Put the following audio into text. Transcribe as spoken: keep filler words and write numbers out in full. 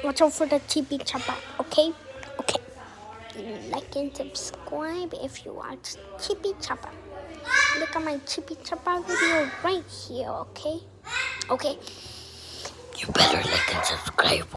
Watch out for the chippy chopper, okay? Okay. Like and subscribe if you watch Chippy Chopper. Look at my Chippy Chopper video right here, okay? Okay. You better like and subscribe.